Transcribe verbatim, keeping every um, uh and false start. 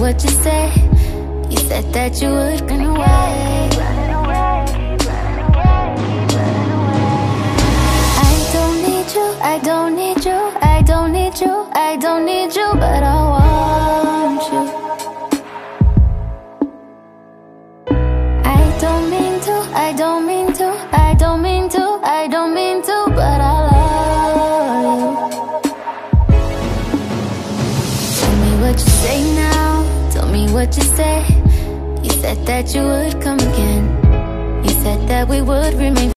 what you said. You said that you would run away. I don't need you, I don't need you, I don't need you, I don't need you, but I want you. I don't mean to, I don't mean to, I don't mean to, I don't mean to, but I love you. Tell me what you say now, tell me what you said. You said that you would come again. You said that we would remain